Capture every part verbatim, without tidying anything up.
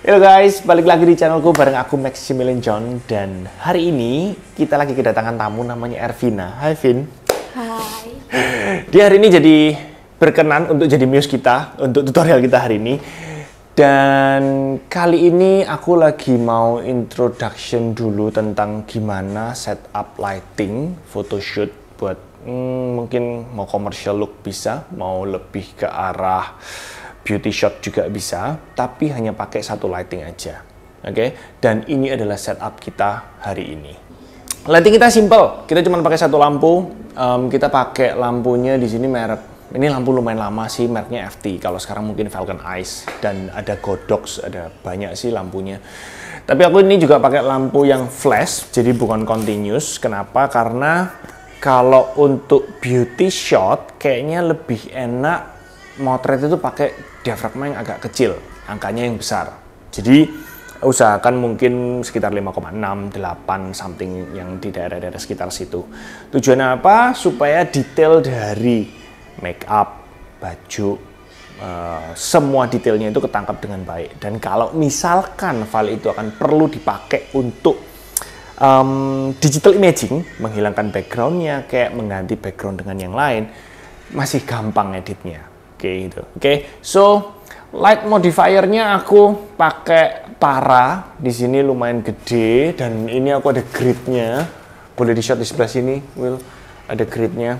Halo guys, balik lagi di channelku bareng aku Maximilian John. Dan hari ini kita lagi kedatangan tamu namanya Ervina. Hai Vin. Hai. Dia hari ini jadi berkenan untuk jadi muse kita, untuk tutorial kita hari ini. Dan kali ini aku lagi mau introduction dulu tentang gimana setup lighting photoshoot buat hmm, mungkin mau commercial look bisa, mau lebih ke arah beauty shot juga bisa, tapi hanya pakai satu lighting aja. Oke, okay? Dan ini adalah setup kita hari ini. Lighting kita simple, kita cuma pakai satu lampu. Um, kita pakai lampunya di sini merek. Ini lampu lumayan lama sih, mereknya F T. Kalau sekarang mungkin Falcon Eyes dan ada Godox, ada banyak sih lampunya. Tapi aku ini juga pakai lampu yang flash, jadi bukan continuous. Kenapa? Karena kalau untuk beauty shot kayaknya lebih enak motret itu pakai diafragma yang agak kecil, angkanya yang besar. Jadi usahakan mungkin sekitar lima koma enam, delapan something yang di daerah-daerah sekitar situ. Tujuannya apa? Supaya detail dari make up, baju, uh, semua detailnya itu ketangkap dengan baik. Dan kalau misalkan file itu akan perlu dipakai untuk um, digital imaging, menghilangkan backgroundnya, kayak mengganti background dengan yang lain, masih gampang editnya. Oke, okay, gitu. Oke, okay. So light modifiernya aku pakai Para. Di sini lumayan gede dan ini aku ada gridnya. Boleh di shot di sebelah sini, Will. Ada gridnya.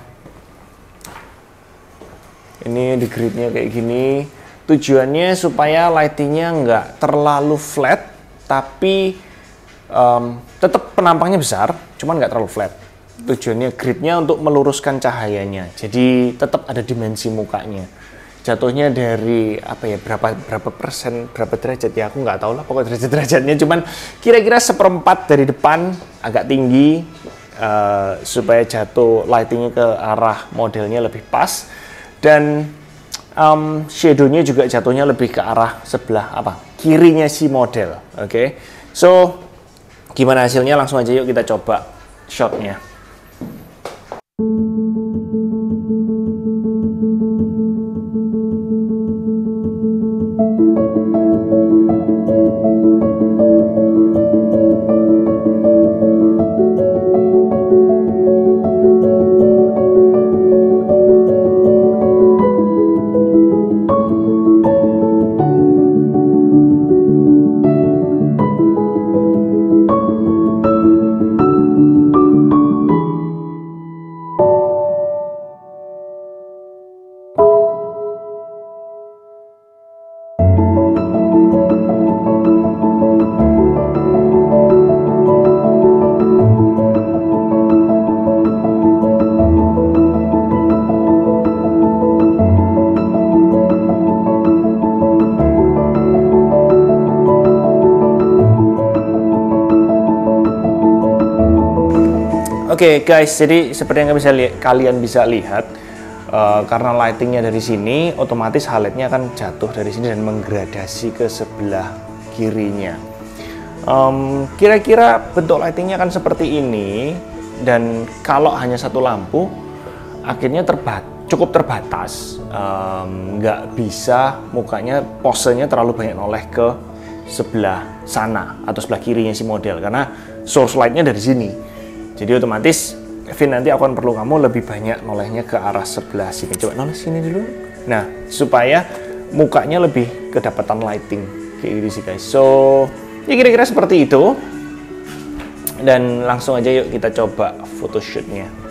Ini di gridnya kayak gini. Tujuannya supaya lightingnya nggak terlalu flat, tapi um, tetap penampangnya besar, cuman nggak terlalu flat. Tujuannya gridnya untuk meluruskan cahayanya, jadi tetap ada dimensi mukanya. Jatuhnya dari apa ya, berapa berapa persen, berapa derajat ya, aku nggak tahu lah pokoknya derajat-derajatnya, cuman kira-kira seperempat dari depan agak tinggi uh, supaya jatuh lightingnya ke arah modelnya lebih pas. Dan um, shadow-nya juga jatuhnya lebih ke arah sebelah apa kirinya si model. Oke, okay? So gimana hasilnya? Langsung aja yuk kita coba shotnya. Oke okay, guys, jadi seperti yang bisa kalian bisa lihat, uh, karena lightingnya dari sini, otomatis highlightnya akan jatuh dari sini dan menggradasi ke sebelah kirinya. Kira-kira um, bentuk lightingnya akan seperti ini, dan kalau hanya satu lampu, akhirnya terbat cukup terbatas, nggak um, bisa mukanya posenya terlalu banyak noleh ke sebelah sana atau sebelah kirinya si model, karena source lightnya dari sini. Jadi otomatis, Vin, nanti aku akan perlu kamu lebih banyak nolehnya ke arah sebelah sini. Coba noleh sini dulu. Nah, supaya mukanya lebih kedapatan lighting. Kayak gitu sih guys. So, ya kira-kira seperti itu. Dan langsung aja yuk kita coba photoshootnya.